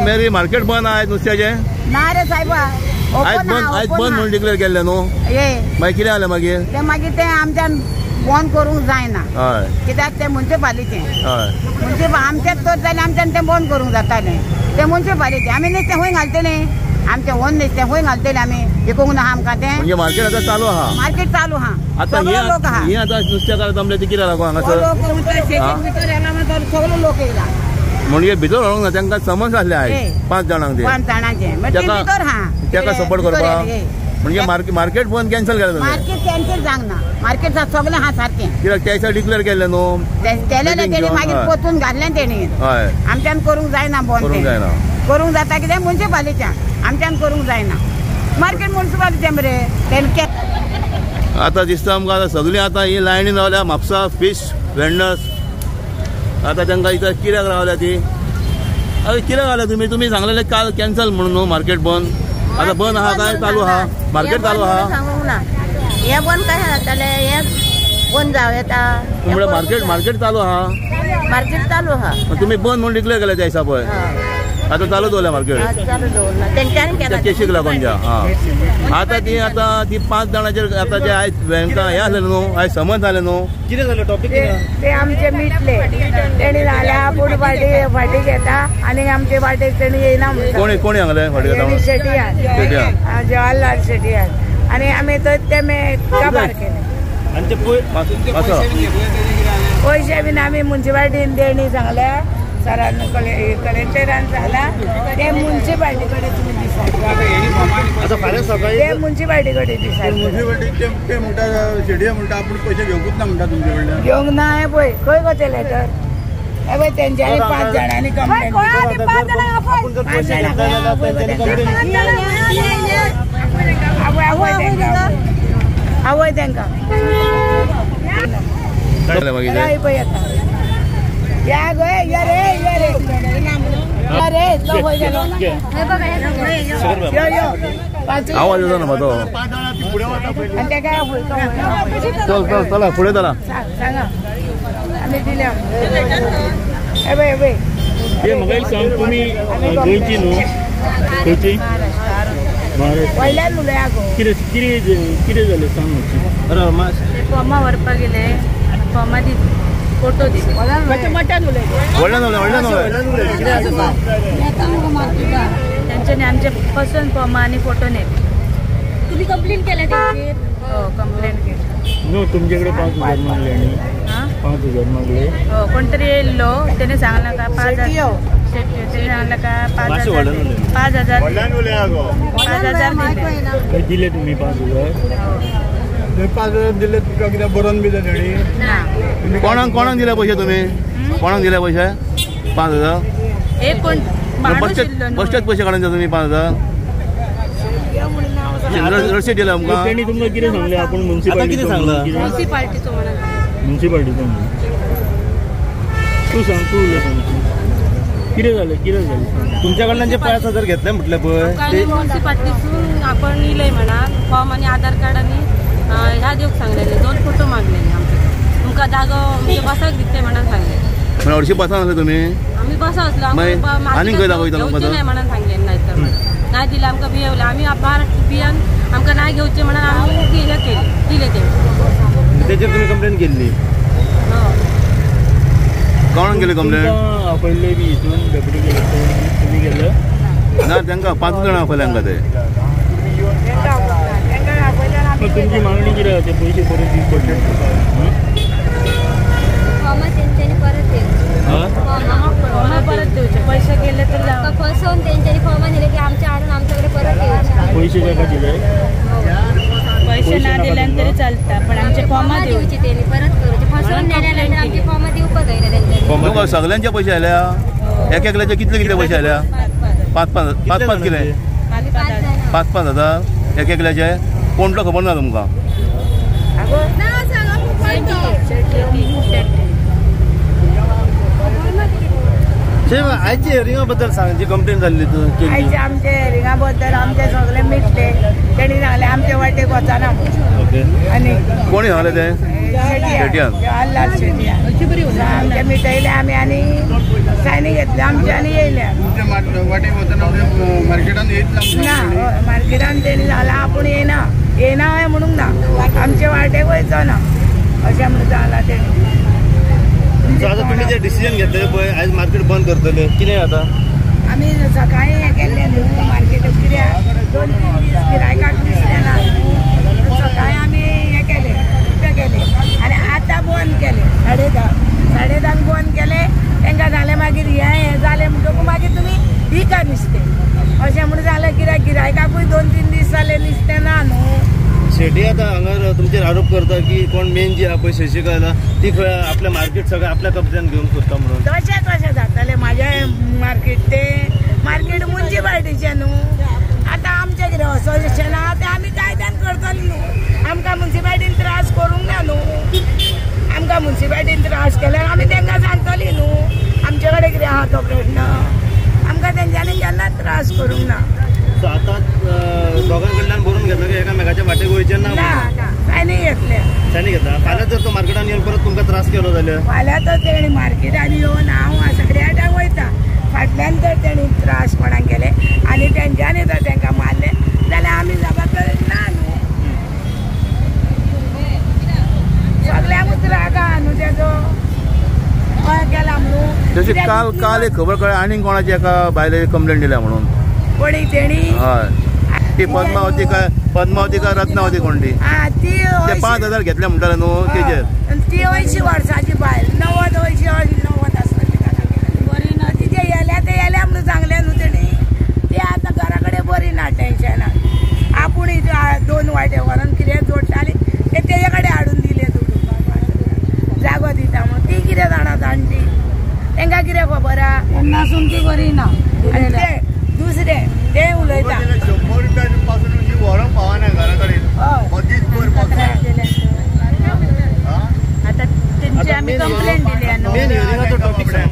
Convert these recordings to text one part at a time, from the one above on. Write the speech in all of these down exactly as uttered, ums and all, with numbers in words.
मेरी market बंद आहे नुसत्याचे ना रे साहेब आज बंद आज बंद म्हणून डिक्लेअर केले न्हू मागीर कितें जालें मागीर ते मागीर ते आमच्यान बंद करूंक जायना कित्याक ते म्युन्सिपालिटी म्युन्सिपल आमचेच तर जाल्यार आमच्यान ते बंद करूंक जातालें ते म्युन्सिपालिटी आमी नुस्तें खंय घालतले आमचे होन नुस्तें खंय घालतले आमी विकूंक ना आमकां ते म्हणजे मार्केट आतां चालू आहा मार्केट चालू आहा आता हे आता नुस्तेकार जमले ते कितें लागून हांगासर सगळे लोक येयला म्हणजे भितर व्हरोंक ना तांकां समज आसले आयज पांच जाणांक पांच जाणांचे ताका सपोर्ट करपाक म्हणजे मार्केट बंद कॅन्सल केलें मार्केट कॅन्सल जावंक ना मार्केट सगळें हा सारकें कित्याक त्या दिसा डिक्लेअर केलें न्हू केलेलें तेणी मागीर पोतून घातलें तेणी हय आमच्यान करूंक जायना बंद करूंक जायना करूंक जाता कितें म्युन्सिपालिटीच्यान आमच्यान करूंक जायना मार्केट म्युन्सिपालिटी मरे तेणी आतां दिसता आमकां आतां सगळीं आतां ही लायनीन रावल्या म्हापसा फीश वेंडर्स आतां तांकां इथं कित्याक रावल्या ती आतां कित्याक रावल्या तुमी तुमी सांगलेलें काल कॅन्सल म्हणून न्हू मार्केट बंद आता बंद आहा काय चालू आहा मार्केट चालू आहा हे बंद काय जाताले हे बंद जाव येता म्हणजे मार्केट मार्केट चालू आहा मार्केट चालू आहा तुम्ही बंद म्हणून डिक्लेअर केले त्या हिसाब आता चालू दवरल्या मार्केट केशीक लागून ज्या हा आता ती आता ती पांच जाणांचेर आता जे आयज बँका हे आसले न्हू आयज समज जाले न्हू कितें जालें टॉपिक ते आमचे मिटले तेणी जाल्या पूण फाटी फाटी घेता आनी आमचे वाटेक तेणी येयना कोणी कोणी हांगले फाटी घेता शेटयान जवाहरलाल शेटयान आनी आमी तर ते काबार केले आनी ते पयशे बीन आमी म्युन्सिपालिटीन देणी सांगल्या सरान कलेक्टरान सांगला ते म्युन्सिपालिटी कडेन तुमी दिसात ते म्युन्सिपालिटी कडेन दिसात ते म्हणटा शेडया म्हणटा आपूण पयशे घेवंकूच ना म्हणटा तुमचे कडल्यान घेवंक ना हे पळय खंय गो ते लेटर हे पळय तेंच्यांनी पांच जाणांनी कंप्लेंट आवय तेंकां पळय येता या गो या रे या रे या रे तो होय गेलो हे बघा हे यो यो आवाज येतो ना मतो आणि ते काय चल चल चला पुढे चला सांगा आम्ही दिल्या ए बे बे हे मोबाईल सांग तुम्ही गोंयची न्हू गोंयची वयल्यान उलया गो कितें कितें कितें जालें सांग मातशें अरे मास फॉर्मा व्हरपाक गेले फॉर्मा दी फोटो दी मटन उलय व्हडल्यान उलय व्हडल्यान उलय त्यांच्यानी आमचे पसंत फॉर्मा आणि फोटो ने तुम्ही कंप्लेंट केल्या त्यांची हो कंप्लेंट केली नो तुमच्याकडे पाच हजार मागले आणि पाच हजार मागले हो कोणतरी येयलो त्याने सांगला का पाच हजार त्याने सांगला का पाच हजार पाच हजार पाच हजार दिले तुम्ही पाच हजार पाच हजार दिले तुका कितें बरोवन बी जाले कोणाक कोणाक दिले पयशे तुम्ही कोणाक दिले पयशे पांच हजार एक कोण बसच्याच पयशे काडून दिले तुम्ही पांच हजार रसीद दिला आमकां तेणी तुमकां कितें सांगलें आपूण म्युन्सिपालिटी कितें सांगलां म्युन्सिपालिटीचो म्हणून म्युन्सिपालिटीचो तूं सांग तूं उलय सांग कितें जालें कितें जालें तुमच्या कडल्यान जे पांच हजार घेतले म्हटले पळय ते म्युन्सिपालिटीसून आपण इलय म्हणा फॉर्म आणि आधार कार्ड आणि ह्या दिवक सांगलेले दोन फोटो मागलेले आमचे तुमकां जागो म्हणजे बसाक दिते म्हणून सांगले हरशीं बसा नासले तुमी आमी बसा असलो आनी खंय दाखयता नाही म्हणून सांगले नाही तर नाही दिले आमकां भियवले आमी बार बियान आमकां नाही घेवचे म्हणून आमी हे केले दिले ते तेजेर तुमी कंप्लेंट केल्ली कोणाक केली कंप्लेंट आपयल्ले बी हितून डेप्युटी कलेक्टर तुमी गेले ना तांकां पांच जाणां आपयले हांगा ते तुमची मागणी कितें आहा ते पयशे परत दिवचे पडले फॉर्मा तेंच्यांनी परत दिवचे फॉर्मा परत दिवचे पैसे गेले तर फसवून तेंच्यांनी फॉर्मा दिले की आमच्या हाडून आमच्याकडे परत येवचे पैसे जाका दिले पैसे ना दिल्यान तरी चलता पण आमचे फॉर्मा दिवचे तेणी परत करूचे फसवून नेल्यानंतर आमचे फॉर्मा दिवपाक गयले तेंच्यांनी सगळ्यांचे पयशे आल्या एक एकल्याचे कितले कितले पयशे आल्या पांच पांच पांच पांच कितें पांच पांच हजार एक एकल्याचे कोणतो खबर ना तुमकां आयच्या हिअरिंगा बद्दल सांग, जी कंप्लेंट झाली तू आयच्या आमच्या हिअरिंगा बद्दल आमचे सगळे मिटले. त्यांनी सांगले आमच्या वाटेक वचना. आणि कोणी सांगले ते जवाहरलाल शेट्या आमच्या मिटयले आम्ही आणि सायनी घेतले आमच्या आणि येयल्या ना मार्केटान. त्यांनी झाला आपण येना येना आहे म्हणून ना आमच्या वाटेक वयचो ना अशें म्हणून जाला तेणी. आता तुम्ही जे डिसिजन घेतले पळय आज मार्केट बंद करतले कितें आता? आम्ही सकाळी हे केले न्हू मार्केट कित्याक दोन तीन दीस गिरायकाक दिसले ना सकाळी आमी हे केले उठे केले आनी आतां बंद केले साडे धा साडे धांक बंद केले. तांकां जालें मागीर हे हे जालें म्हणटकूच मागीर तुमी विका नुस्तें अशें म्हणून जालें. कित्याक गिरायकाकूय दोन तीन दीस जाले नुस्तें ना न्हू. शेटी आता हांगा तुमचेर आरोप करता की कोण मेन जी आहा पळय शशिकला ती खंय आपल्या मार्केट सगळें आपल्या कब्ज्यान घेवन सोदता म्हणून. तशें कशें जातालें म्हाजें मार्केट तें मार्केट मुन्सिपाल्टीचें न्हू. आतां आमचें कितें असोसिएशन आहा तें आमी कायद्यान करतलीं न्हू. आमकां मुन्सिपाल्टीन त्रास करूंक ना न्हू. आमकां मुन्सिपाल्टीन त्रास केल्यार आमी तांकां सांगतलीं न्हू आमचे कडेन कितें आहा तो प्रश्न. आमकां तेंच्यांनी केन्नाच त्रास करूंक ना. सो आतां दोगां कडल्यान बरोवन घेतलो की एकामेकाच्या वाटेक वयचें ना काय नाही घेतले तांणी घेतला. फाल्यां जर तो मार्केटान येवन परत तुमकां त्रास केलो जाल्यार फाल्यां तर तेणी मार्केटान येवन हांव साडे आठांक वयता फाटल्यान तर तेणी त्रास कोणाक केले आनी तेंच्यांनी जर तांकां मारले जाल्यार आमी जबाबदारी ना न्हू. सगल्यांकूच राग आहा न्हू तेजो हय केला म्हणून. तशी काल काल एक खबर कळ्ळी आनीक कोणाची एका बायले कंप्लेंट दिल्या म्हणून. कोणी तेणी हय ती पद्मावती काय पद्मावती काय रत्नावती कोण ती ते पांच हजार घेतले म्हणटाले न्हू तेजेर. ती अंयशीं वर्साची बायल णव्वद अंयशीं णव्वद आसतली बरी ना. तिचे येल्या ते येल्या म्हणून सांगले न्हू तेणी. ती आतां घरा कडेन बरी ना टेंशन आपूण दोन वाटे व्हरून कितें जोडटाली ते तेजे कडेन हाडून दिले तूं जागो दिता म्हणून. ती कितें जाणा जाणटी तांकां कितें खबर आहा तेन्नासून ती बरी ना. आनी ते दुसरे ते उलयता शंबर रुपया पासून ही व्हरोंक पावना घरा कडेन मदींच पयर आता तेंची आमी कंप्लेंट दिल्या न्हू. मेन हिअरिंगाचो टॉपिक सांग.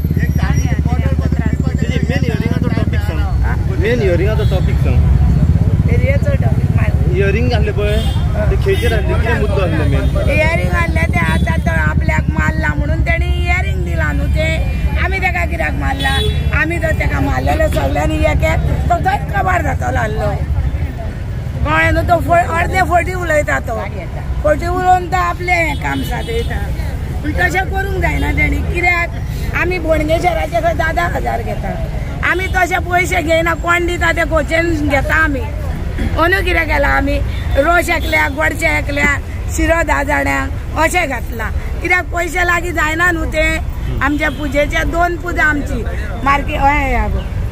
मेन हिअरिंगाचो टॉपिक सांग. मेन हिअरिंगाचो टॉपिक सांग. एरियाचो टॉपिक हिअरिंग जाल्ले पळय ते खंयचेर आसले कितें मुद्दो आसले मेन? हिअरिंग आसले ते आतां तो आपल्याक मारला म्हणून तेणी हिअरिंग दिला न्हू. ते आमी ताका कित्याक मारला आमी जर ताका मारलेले सगल्यांनी एक एक तो थंयच काबार जातलो आसलो कळ्ळें न्हू. तो अर्दे फावटी उलयता तो फावटी उलोवन तो आपलें हें काम सादयता. पूण तशें करूंक जायना तेणी. कित्याक आमी बोडगेश्वराचे खंय धा धा हजार घेता आमी तशे पयशे घेयना. कोण दिता ते कोचेन घेता आमी. अंदू कितें केलां आमी रोस एकल्याक गोडशें एकल्याक शिरो धा जाणांक अशें घातलां. कित्याक पयशे लागीं जायना न्हू ते. आमच्या पुजेच्या दोन पुजा आमची मार्केट हय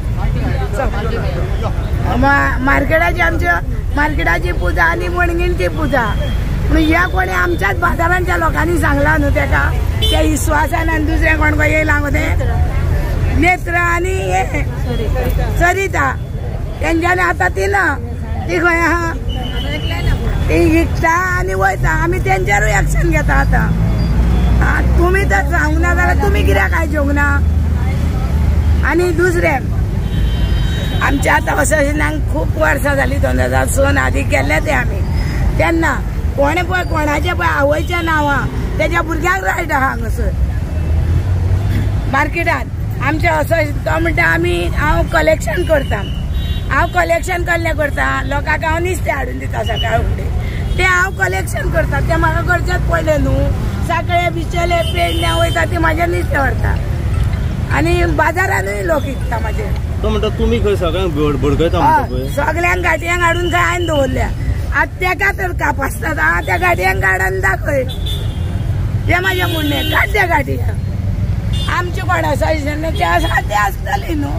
मार्केटाची आमच्या मार्केटाची पुजा आनी मणगींची पुजा. पूण ह्या कोणी आमच्याच बाजारांच्या लोकांनी सांगला न्हू ताका त्या विश्वासान आनी दुसरें कोण खंय येयला गो ते नेत्र आनी हे सरिता तेंच्यांनी आतां ती ना ती खंय आहा ती विकता आनी वयता. आमी तेंचेरूय एक्शन घेता आतां. तुम्ही तर सांगूंक ना जाल्यार तुमी कित्याक आयजोंक ना. आनी दुसरें आमच्या आतां असोसिएशनाक खूब वर्सां जालीं दोन हजार सन आदी केल्ले ते आमी. तेन्ना कोणे पळय कोणाचे पळय आवयचें नांवां तेज्या भुरग्यांक रायट आहा हांगासर मार्केटांत. आमचे असोसिएशन तो म्हणटा आमी हांव कलेक्शन करता. हांव कलेक्शन कसलें करता लोकांक हांव नुस्तें हाडून दिता सकाळ फुडें ते हांव कलेक्शन करता. ते म्हाका करचेंच पडलें न्हू. साखळे बिचेले पेडण्या वयता ती म्हाजें नुस्तें व्हरता आनी बाजारानूय लोक विकता म्हाजे. तो म्हणटा तुमी खंय सगळ्यांक भडकयता म्हणटा पळय सगल्यांक गाटयांक हाडून खंय हांवें दवरल्या. आतां तेका तर कापासतात हांव त्या गाटयांक काडून दाखय ते म्हाजे म्हणणें काड त्या गाटयांक. आमचे कोण असोसिएशनाचे आसा ते आसतली न्हू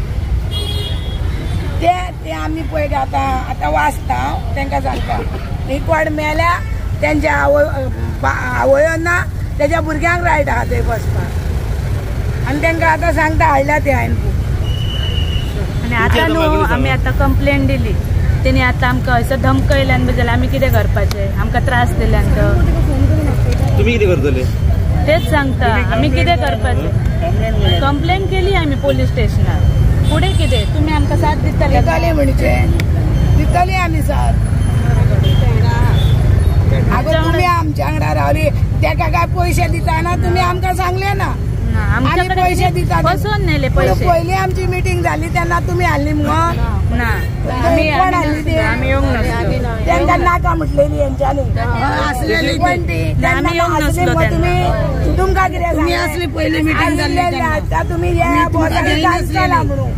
ते ते आमी पळय आतां आतां वाचता हांव तांकां सांगता ही कोण मेल्या तेंच्या आवय आवयो ना तेज्या भुरग्यांक रायट आहा थंय बसपाक आनी तांकां आतां सांगता हाडल्या ते हांवें बूक. आनी आतां न्हू आमी आतां कंप्लेंट दिली तेणी आतां आमकां हयसर धमकयल्यान बी जाल्यार आमी कितें करपाचें. आमकां त्रास दिल्यान तो तुमी कितें करतले तेच सांगता आम्ही कितें करपाचें कंप्लेन केली आम्ही पोलीस स्टेशनार पुढे कितें तुमी आमकां साथ दितले दिताली म्हणजे दिताली आमी साथ अगं तुम्ही आमच्या वांगडा रावली तेका काय पैसे दिताना तुम्ही आमकां सांगले ना आम्ही पैसे दिता बसवून नेले पैसे पहिली आमची मीटिंग झाली त्यांना तुम्ही आली मग ना आम्ही कोण आली ते आम्ही येऊन नसलो त्यांना नाका म्हटलेली यांच्यानी असलेली पण ती आम्ही येऊन नसलो तुम्ही तुमका किती तुम्ही असली पहिली मीटिंग झाली आता तुम्ही या बोलायला चालला म्हणून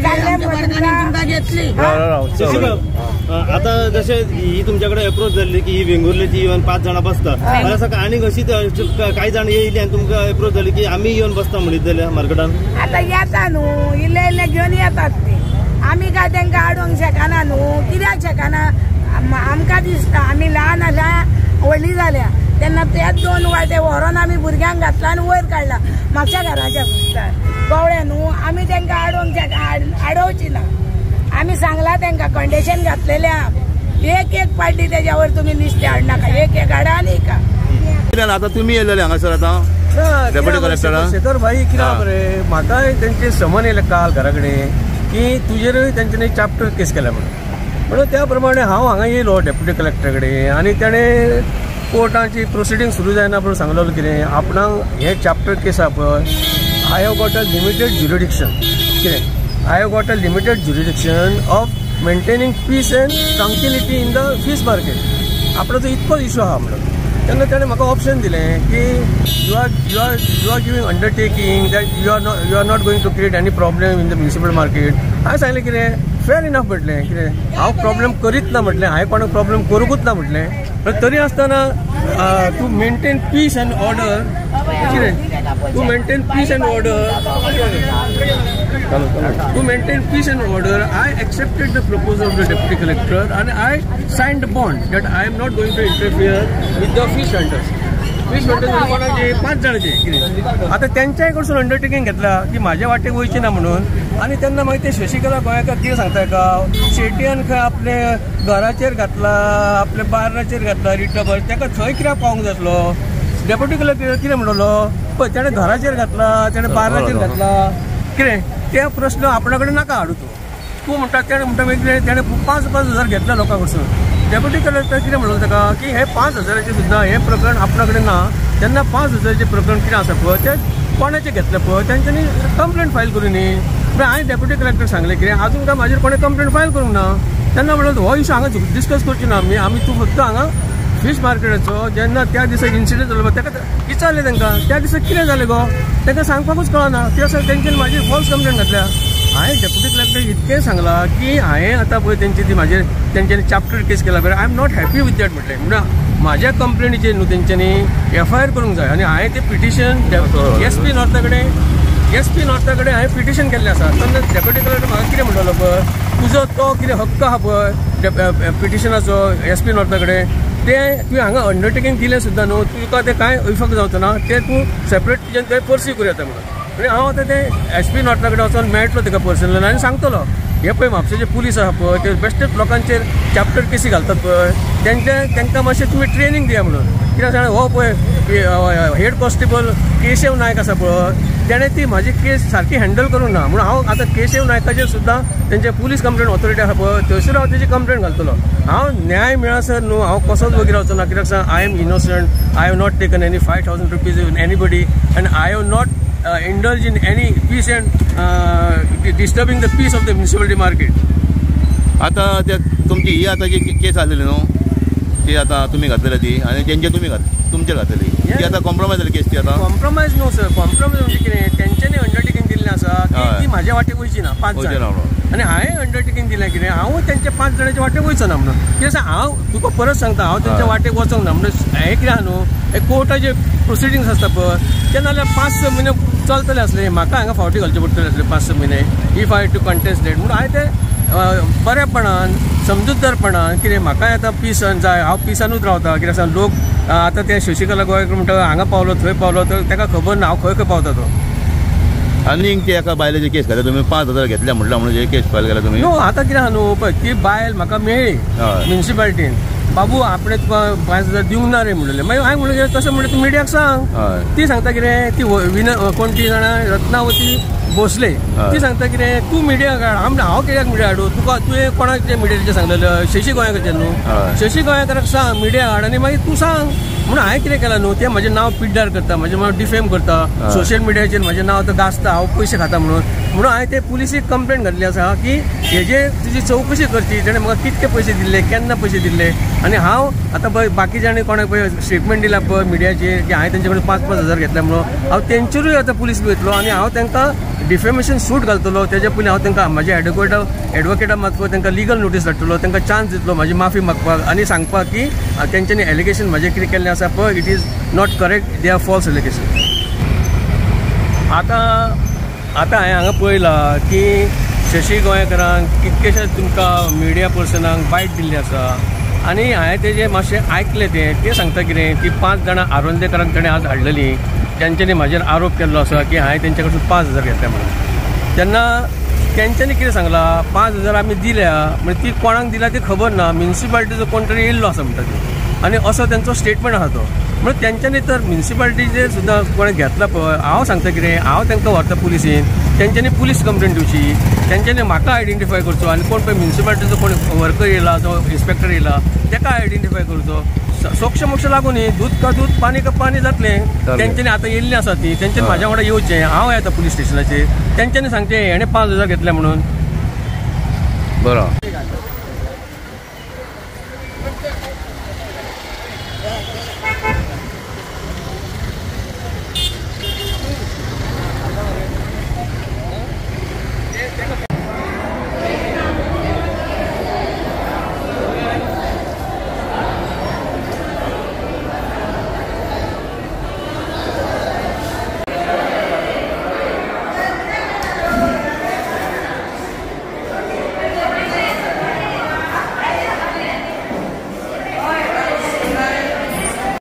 घेतली आता जसे ही तुमच्याकडे अप्रोच झाली की ही वेंगुर्लेची येऊन पाच जण बसता मला असं आणि कशी काही जण येईल आणि तुमका अप्रोच झाली की आम्ही येऊन बसता म्हणित मार्केटान आता येता न्हू इल्ले इल्ले घेऊन येतात ते आम्ही काय त्यांना आडोवंक शकना न्हू कित्याक शकना आमकां दिसता आम्ही ल्हान आल्या व्हडली जाल्या तेन्ना तेच दोन वाटे व्हरोन आमी भुरग्यांक घातला आनी वयर काडला म्हापशा घराच्या घुसता कवळे न्हू आमी तांकां आडोवंक आडोवची ना आमी सांगला तांकां कंडिशन घातलेले एक एक पार्टी त्याच्यावर तुम्ही नुस्तें हाडनाका एक एक हाडा आनी का आता तुम्ही येयलेले हांगासर आता डेप्युटी कलेक्टर शेखर भाई कित्याक रे म्हाका तेंचे समन येयले काल घरा कडेन की तुजेर तेंच्यांनी चॅप्टर केस केल्या म्हणून म्हणून त्या प्रमाणे हांव हांगा येयलो डेप्युटी कलेक्टर कडेन आनी तेणें कोर्टाची प्रोसिडींग सुरू जायना म्हणून सांगलो कितें आपणाक हे चॅप्टर केस आहा पळय I have got a limited jurisdiction कितें I have got a limited jurisdiction of maintaining peace and tranquility in the fish market आपणाचो इतकोच इशू आहा म्हणून तेन्ना ताणें म्हाका ऑप्शन दिलें की you are you are you are giving undertaking that you are not you are not going to create any problem in the municipal market हांवें सांगलें कितें फेर इनफ म्हटलें कितें हांव प्रॉब्लेम करीत ना म्हटलें हांवें कोणाक प्रॉब्लेम करूंकूच ना म्हटलें पण तरी आसतना to maintain peace and order कितें to maintain peace and order to maintain peace and order I accepted the proposal of the deputy collector and I signed the bond that I am not going to interfere with the fish hunters. Fish hunters कोणाचे पाच जणांचे कितें आता त्यांच्याय कडसून undertaking घेतला की म्हाज्या वाटेक वयची ना म्हणून आनी तेन्ना मागीर ते शशिकला गोंयकार कितें सांगता का शेटयान खंय आपले घराचेर घातला आपले बार्राचेर घातला रिटबर ताका थंय कित्याक पावूंक जाय आसलो डेप्युटी कलेक्टर कितें म्हणलो पळय तेणें घराचेर घातला तेणें बार्राचेर घातला कितें ते प्रश्न आपणा कडेन नाका हाडूं तूं तूं म्हणटा तेणें म्हणटा मागीर तेणें पांच पांच हजार घेतला लोकां कडसून डेप्युटी कलेक्टर कितें म्हणलो ताका की हे पांच हजाराचें सुद्दां हें प्रकरण आपणा कडेन ना तेन्ना पांच हजाराचें प्रकरण कितें आसा पळय तें कोणाचें घेतलें पळय तेंच्यांनी कंप्लेंट फायल करूं न्ही पण हांवें डेप्युटी कलेक्टर सांगलें कितें आजून काय म्हाजेर कोणें कंप्लेंट फायल करूंक ना तेन्ना म्हणलो हो इशू हांगा डिस्कस करची ना आमी आमी तूं फक्त हांगा फीश मार्केटाचो जेन्ना त्या दिसा इन्सिडंट जालो ताका विचारलें तांकां त्या दिसा कितें जालें गो तांकां सांगपाकूच कळना कित्याक तेंच्यांनी म्हाजेर फॉल्स कंप्लेंट घातल्या हांवें डेप्युटी कलेक्टर इतकें सांगलां की हांवें आतां पळय तेंची ती म्हाजेर तेंच्यांनी चॅप्टर केस केला पळय I am not happy with that म्हटलें म्हणून म्हाज्या कंप्लेनीचेर न्हू तेंच्यांनी एफ आय आर करूंक जाय आनी हांवें तें पिटिशन एस पी नॉर्था कडेन एस पी नॉर्था कडेन हांवें पिटिशन केल्लें आसा तेन्ना डेप्युटी कलेक्टर म्हाका कितें म्हणलो पळय तुजो तो कितें हक्क आहा पळय पिटिशनाचो एस पी नॉर्था कडेन तें तुवें हांगा अंडरटेकिंग दिलें सुद्दां न्हू तुका तें कांय इफेक्ट जावचो ना तें तूं सेपरेट तुज्यान तें पर्स्यू करूं येता म्हणून म्हणजे हांव आतां तें एस पी नॉर्था कडेन वचोन मेळटलो ताका पर्सनल आनी सांगतलो हे पळय म्हापशेचे पुलीस आहा पळय ते बेश्टेच लोकांचेर चॅप्टर केसी घालतात पळय तेंच्या तांकां मातशें तुमी ट्रेनींग दिया म्हणून कित्याक सांग हो पळय हेड कॉन्स्टेबल केशव नायक आसा पळय तेणें ती म्हाजी केस सारकी हँडल करूंक ना म्हणून हांव आतां केशव नायकाचेर सुद्दां तेंचे पुलीस कंप्लेंट ऑथॉरिटी आसा पळय थंयसर हांव तेजी कंप्लेंट घालतलो हांव न्याय मेळसर न्हू हांव कसोच वगीर रावचो ना कित्याक सांग I am innocent I have not taken any five thousand rupees in anybody and I have not Uh, indulge in any peace and uh, disturbing the peace of the municipality market. आता त्या तुमची ही आता जी केस आलेली न्हू ती आता तुम्ही घातलेली ती आणि जेंचे तुम्ही घात तुमचेर घातलेली ती आता कॉम्प्रोमायज जाली केस ती आता कॉम्प्रोमायज न्हू सर कॉम्प्रोमायज म्हणजे कितें तेंच्यांनी अंडरटेकिंग दिल्लें आसा की ती म्हाज्या वाटेक वयची ना पांच जाण आनी हांवें अंडरटेकिंग दिलें कितें हांव तेंच्या पांच जाणांच्या वाटेक वयचो ना म्हणून कित्याक सांग हांव तुका परत सांगता हांव तेंच्या वाटेक वचोंक ना म्हणून हें कितें आहा न्हू हे कोर्टाचे प्रोसिडींग्स आसता पळय तेन्ना जाल्यार पांच स म्हयने चलतले आसले म्हाका हांगा फावटी घालचे पडटले आसले पांच स म्हयने if I to contest date म्हणून हांवें तें बरेपणान समजूतदारपणान कितें म्हाकाय आतां पीसान जाय हांव पिसानूच रावता कित्याक सांग लोक आतां ते शशिकला गोंयकार म्हणटा हांगा पावलो थंय पावलो तर ताका खबर ना हांव खंय खंय पावता तो आनी ते एका बायलेची केस घातल्या तुमी पांच हजार घेतल्या म्हटल्या म्हणून केस फायल केला तुमी न्हू आतां कितें आहा न्हू पळय ती बायल म्हाका मेळ्ळी म्युनिसिपालिटीन बाबू आपणे तुका पांच हजार दिवंक ना रे म्हणले. मागीर हांवें म्हणलें तशें म्हणलें तूं मिडियाक सांग. ती सांगता कितें ती विन कोण ती जाणा रत्नावती भोसले ती सांगता कितें तूं मिडिया काड. आम हांव कित्याक मिडिया हाडू तुका तुवें कोणाक ते मिडियाचें सांगलेलें शशी गोंयकार न्हू. शशी गोंयकाराक सांग मिडिया हाड आनी मागीर तूं सांग म्हणून हांवें कितें केलां न्हू तें म्हजें नांव पिड्ड्यार करता म्हजें नांव डिफेम करता सोशल मिडियाचेर म्हजें नांव आतां गाजता हांव पयशे खाता म्हणून म्हणून हांवें ते पुलिसीक कंप्लेंट घातली आसा की हेजे तुजी चवकशी करची तेणें म्हाका कितके पयशे दिल्ले केन्ना पयशे दिल्ले. आनी हांव आतां पळय बाकीच्यांनी कोणाक पळय स्टेटमेंट दिला पळय मिडियाचेर की हांवें तेंचे कडेन पांच पांच हजार घेतले म्हणून हांव तेंचेरूय आतां पुलीस घेतलो आनी हांव तांकां डिफेमेशन सूट घालतलो. तेजे पयलीं हांव तांकां म्हाज्या एडवोकेटा एडवोकेटा मातको तांकां लिगल नोटीस धाडटलो तांकां चान्स दितलो म्हाजी माफी मागपाक आनी सांगपाक की तेंच्यांनी एलिगेशन म्हाजें कितें केल्लें आसा पळय it is not correct they are false allegation. आतां आतां हांवें हांगा पळयलां की शशी गोंयकारांक कितकेशेच तुमकां मिडिया पर्सनांक बायट दिल्ली आसा आनी हांवें तेजें मातशें आयकलें तें तें सांगता कितें की पांच जाणां आरोंदेकरांक ताणें आज हाडलेलीं तेंच्यांनी म्हाजेर आरोप केल्लो आसा की हांवें तेंचे कडसून पांच हजार घेतले म्हणून. तेन्ना तेंच्यांनी कितें सांगलां पांच हजार आमी दिल्या म्हणजे ती कोणाक दिल्या ती खबर ना म्युनिसिपालिटीचो कोण तरी येयल्लो आसा म्हणटा ती आनी असो तेंचो स्टेटमेंट आसा तो. म्हणून तेंच्यांनी तर म्युनिसिपालिटीचेर सुद्दां कोणें घेतला पळय हांव सांगता कितें हांव तांकां व्हरता पुलिसीन तेंच्यांनी पुलीस कंप्लेंट दिवची तेंच्यांनी म्हाका आयडेंटिफाय करचो आनी कोण पळय म्युनिसिपालिटीचो कोण वर्कर येयला जो इन्स्पेक्टर येयला ताका आयडेंटिफाय करचो. सोक्ष मोक्ष लागून न्ही दूध का दूध पाणी का पाणी जातलें. तेंच्यांनी आतां येयल्लीं आसा ती तेंच्यांनी म्हाज्या वांगडा येवचें हांव येता पुलीस स्टेशनाचेर तेंच्यांनी सांगचें हेणें पांच हजार घेतले म्हणून. बरो